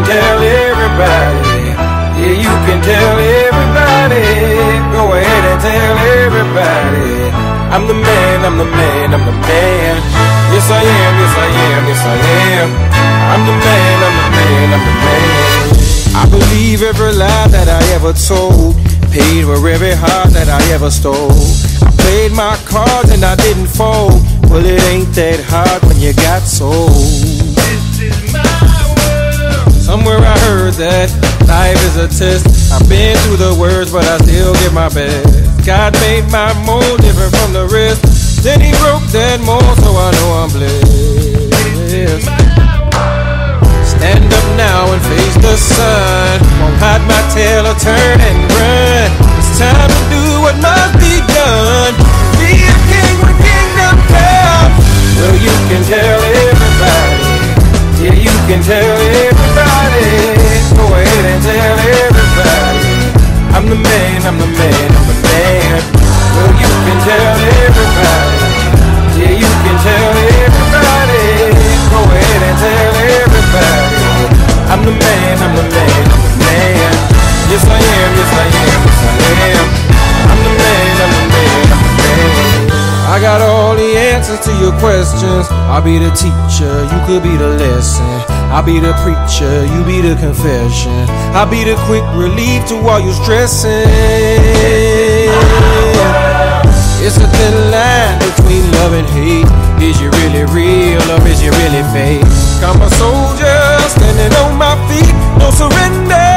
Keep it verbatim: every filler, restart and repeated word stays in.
tell everybody. Yeah, you can tell everybody. Go ahead and tell everybody. I'm the man, I'm the man, I'm the man. Yes I am, yes I am, yes I am. I'm the man, I'm the man, I'm the man. I believe every lie that I ever told, paid for every heart that I ever stole. I played my cards and I didn't fold. Well, it ain't that hard when you got sold. This is my world. Somewhere I heard that life is a test. I've been through the worst, but I still give my best. God made my mold different from the rest. Then he broke that mold, so I know I'm blessed. Stand up now and face the sun. Won't hide my tail or turn and run. It's time to do what must be done. Be a king with kingdom come. Well, you can tell everybody. Yeah, you can tell everybody. Go ahead and tell everybody. I'm the man, I'm the man, I'm the man. Well, you can tell everybody. Yeah, you can tell everybody. Go ahead and tell everybody. I'm the man, I'm the man, I'm the man. Yes I am, yes I am, yes I am. I'm the man, I'm the man, I'm the man. I got all the answers to your questions. I'll be the teacher, you could be the lesson. I'll be the preacher, you be the confession. I'll be the quick relief to all you stressing. It's a thin line between love and hate. Is you really real or is you really fake? I'm a soldier standing on my feet, no surrender.